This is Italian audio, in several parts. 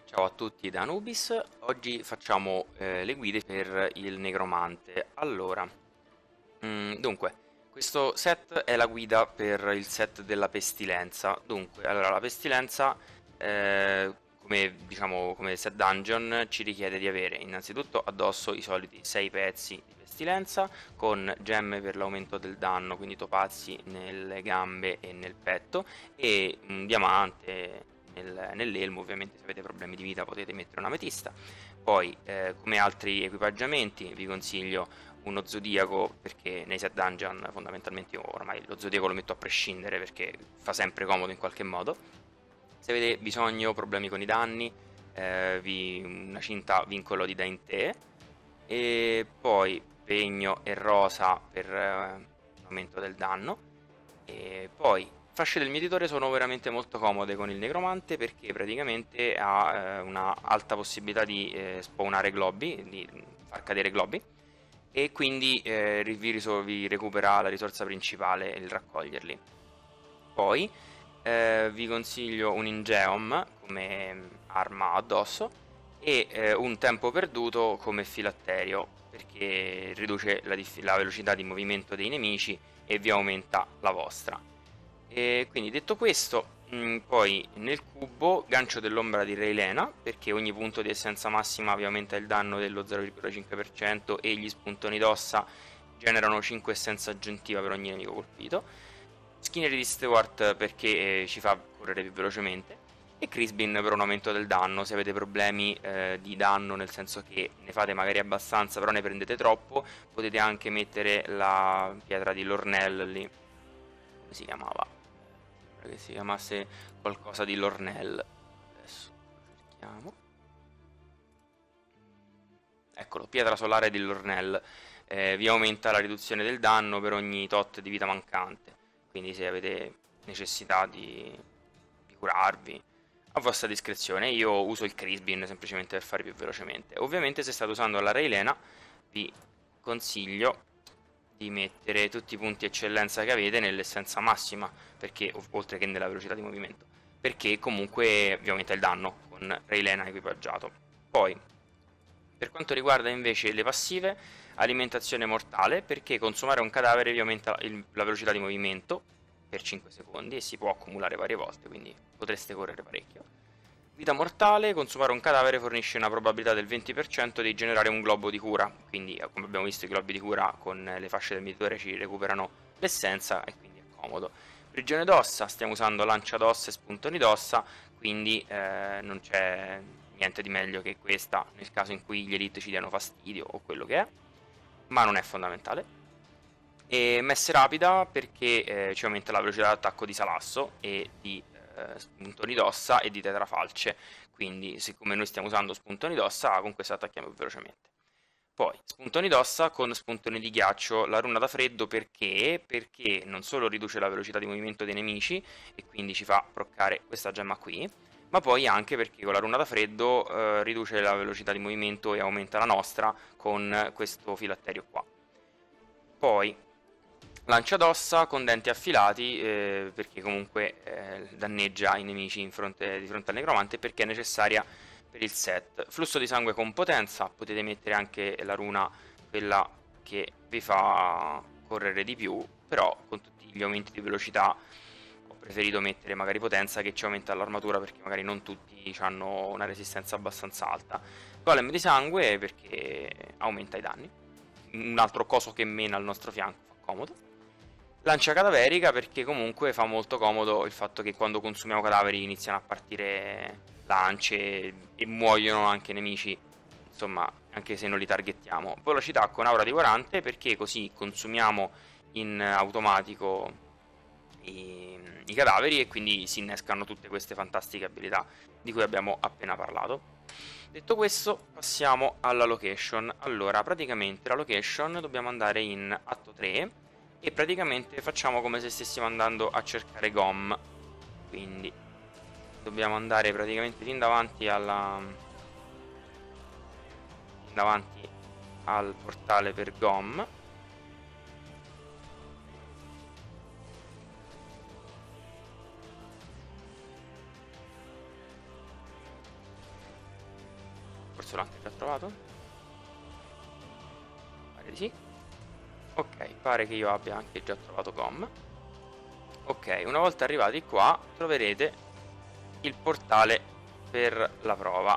Ciao a tutti da Anubis, oggi facciamo le guide per il Negromante. Allora, dunque, questo set è la guida per il set della Pestilenza. Dunque, allora, la Pestilenza, come diciamo, come set dungeon, ci richiede di avere innanzitutto addosso i soliti 6 pezzi di Pestilenza, con gemme per l'aumento del danno, quindi topazi nelle gambe e nel petto, e un diamante nell'elmo. Ovviamente se avete problemi di vita potete mettere una ametista. Poi come altri equipaggiamenti vi consiglio uno zodiaco, perché nei set dungeon fondamentalmente io ormai lo zodiaco lo metto a prescindere perché fa sempre comodo in qualche modo. Se avete bisogno, problemi con i danni, una cinta vincolo di Dainte, e poi pegno e rosa per aumento del danno. E poi fasce del mietitore sono veramente molto comode con il necromante perché praticamente ha una alta possibilità di spawnare globi, di far cadere globi, e quindi vi recupera la risorsa principale, il raccoglierli. Poi vi consiglio un Ingeom come arma addosso e un tempo perduto come filatterio, perché riduce la velocità di movimento dei nemici e vi aumenta la vostra. E quindi detto questo, poi nel cubo gancio dell'ombra di Reilena, perché ogni punto di essenza massima vi aumenta il danno dello 0,5% e gli spuntoni d'ossa generano 5 essenza aggiuntiva per ogni nemico colpito. Skinner di Stewart perché ci fa correre più velocemente. E Crispin per un aumento del danno, se avete problemi di danno, nel senso che ne fate magari abbastanza però ne prendete troppo, potete anche mettere la pietra di Lornell lì. Come si chiamava? Sembra che si chiamasse qualcosa di Lornell. Adesso lo cerchiamo. Eccolo, pietra solare di Lornell. Vi aumenta la riduzione del danno per ogni tot di vita mancante. Quindi se avete necessità di curarvi, a vostra discrezione. Io uso il Crispin semplicemente per fare più velocemente. Ovviamente se state usando la Railena vi consiglio di mettere tutti i punti eccellenza che avete nell'essenza massima, perché oltre che nella velocità di movimento, perché comunque vi aumenta il danno con Railena equipaggiato. Poi, per quanto riguarda invece le passive, alimentazione mortale, perché consumare un cadavere vi aumenta la velocità di movimento per 5 secondi e si può accumulare varie volte, quindi potreste correre parecchio. Vita mortale, consumare un cadavere fornisce una probabilità del 20% di generare un globo di cura, quindi come abbiamo visto i globi di cura con le fasce del mietitore ci recuperano l'essenza e quindi è comodo. Prigione d'ossa, stiamo usando lancia d'ossa e spuntoni d'ossa, quindi non c'è niente di meglio che questa nel caso in cui gli elite ci diano fastidio o quello che è, ma non è fondamentale. E messe rapida perché ci aumenta la velocità d'attacco di Salasso e di spuntoni d'ossa e di tetrafalce, quindi siccome noi stiamo usando spuntoni d'ossa con questo attacchiamo più velocemente. Poi spuntoni d'ossa con spuntoni di ghiaccio, la runa da freddo perché non solo riduce la velocità di movimento dei nemici e quindi ci fa proccare questa gemma qui, ma poi anche perché con la runa da freddo riduce la velocità di movimento e aumenta la nostra con questo filatterio qua. Poi lancia d'ossa con denti affilati, perché comunque danneggia i nemici di fronte al necromante, perché è necessaria per il set. Flusso di sangue con potenza, potete mettere anche la runa, quella che vi fa correre di più, però con tutti gli aumenti di velocità ho preferito mettere magari potenza, che ci aumenta l'armatura perché magari non tutti hanno una resistenza abbastanza alta. Golem di sangue perché aumenta i danni. Un altro coso che mena al nostro fianco, fa comodo. Lancia cadaverica perché comunque fa molto comodo il fatto che quando consumiamo cadaveri iniziano a partire lance e muoiono anche nemici, insomma, anche se non li targettiamo. Velocità con aura divorante perché così consumiamo in automatico i cadaveri e quindi si innescano tutte queste fantastiche abilità di cui abbiamo appena parlato. Detto questo, passiamo alla location. Allora, praticamente la location dobbiamo andare in atto 3 e praticamente facciamo come se stessimo andando a cercare Gom. Quindi dobbiamo andare praticamente fin davanti al portale per Gom. forse l'ho anche già trovato. Pare di sì. Ok, pare che io abbia anche già trovato Gom. Ok, una volta arrivati qua troverete il portale per la prova.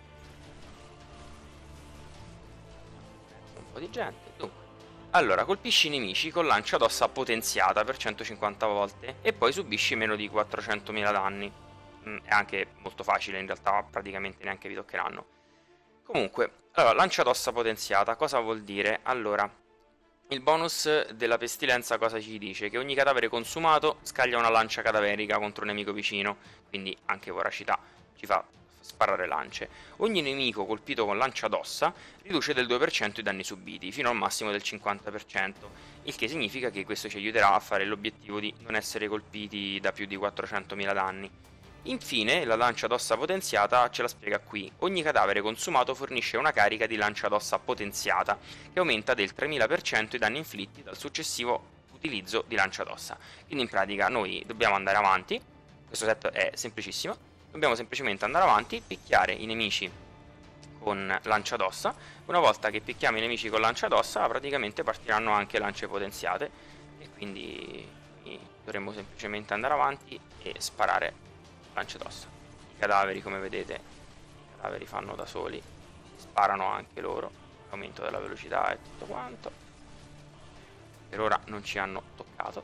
Un po' di gente. Dunque, allora, colpisci i nemici con lancia d'ossa potenziata per 150 volte e poi subisci meno di 400.000 danni. È anche molto facile, in realtà praticamente neanche vi toccheranno. Comunque, allora, lancia d'ossa potenziata, cosa vuol dire? Allora, il bonus della pestilenza cosa ci dice? Che ogni cadavere consumato scaglia una lancia cadaverica contro un nemico vicino, quindi anche voracità ci fa sparare lance. Ogni nemico colpito con lancia d'ossa riduce del 2% i danni subiti, fino al massimo del 50%, il che significa che questo ci aiuterà a fare l'obiettivo di non essere colpiti da più di 400.000 danni. Infine, la lancia d'ossa potenziata ce la spiega qui. Ogni cadavere consumato fornisce una carica di lancia d'ossa potenziata, che aumenta del 3000% i danni inflitti dal successivo utilizzo di lancia d'ossa. Quindi in pratica noi dobbiamo andare avanti, questo set è semplicissimo, dobbiamo semplicemente andare avanti, picchiare i nemici con lancia d'ossa. Una volta che picchiamo i nemici con lancia d'ossa praticamente partiranno anche lance potenziate e quindi dovremmo semplicemente andare avanti e sparare lance d'ossa. I cadaveri, come vedete, i cadaveri fanno da soli, si sparano anche loro, aumento della velocità e tutto quanto. Per ora non ci hanno toccato.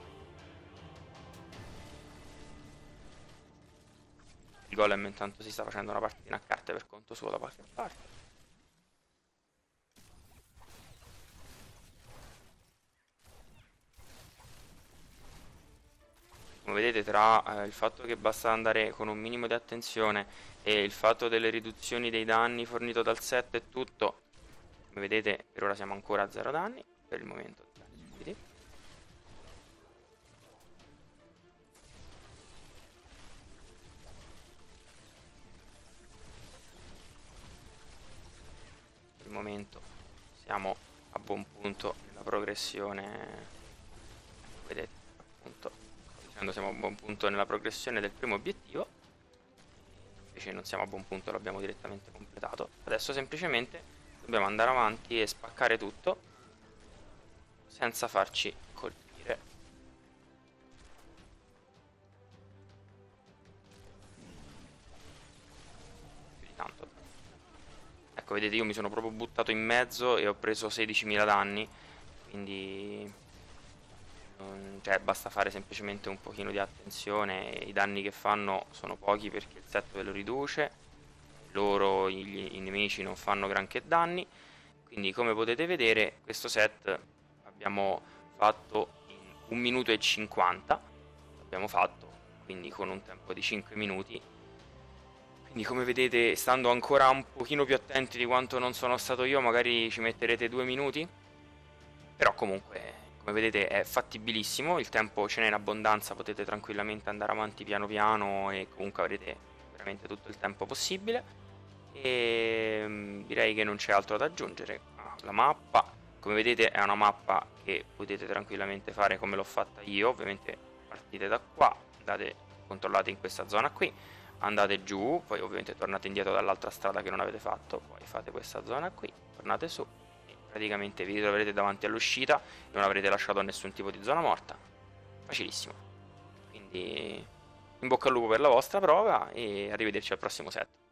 Il golem intanto si sta facendo una partita a carte per conto suo da qualche parte. Come vedete, tra il fatto che basta andare con un minimo di attenzione e il fatto delle riduzioni dei danni fornito dal set e tutto, come vedete per ora siamo ancora a 0 danni per il momento. Per il momento siamo a buon punto nella progressione, vedete appunto, dicendo siamo a buon punto nella progressione del primo obiettivo, invece non siamo a buon punto, l'abbiamo direttamente completato. Adesso semplicemente dobbiamo andare avanti e spaccare tutto senza farci colpire. Più di tanto. Ecco, vedete, io mi sono proprio buttato in mezzo e ho preso 16.000 danni, quindi cioè, basta fare semplicemente un pochino di attenzione. I danni che fanno sono pochi perché il set ve lo riduce, loro, i nemici non fanno granché danni, quindi come potete vedere questo set abbiamo fatto in 1 minuto e 50, l'abbiamo fatto quindi con un tempo di 5 minuti. Quindi come vedete, stando ancora un pochino più attenti di quanto non sono stato io, magari ci metterete 2 minuti, però comunque come vedete è fattibilissimo, il tempo ce n'è in abbondanza, potete tranquillamente andare avanti piano piano e comunque avrete veramente tutto il tempo possibile. E direi che non c'è altro da aggiungere. La mappa, come vedete, è una mappa che potete tranquillamente fare come l'ho fatta io. Ovviamente partite da qua, andate, controllate in questa zona qui, andate giù, poi ovviamente tornate indietro dall'altra strada che non avete fatto, poi fate questa zona qui, tornate su e praticamente vi troverete davanti all'uscita, non avrete lasciato nessun tipo di zona morta. Facilissimo. Quindi in bocca al lupo per la vostra prova e arrivederci al prossimo set.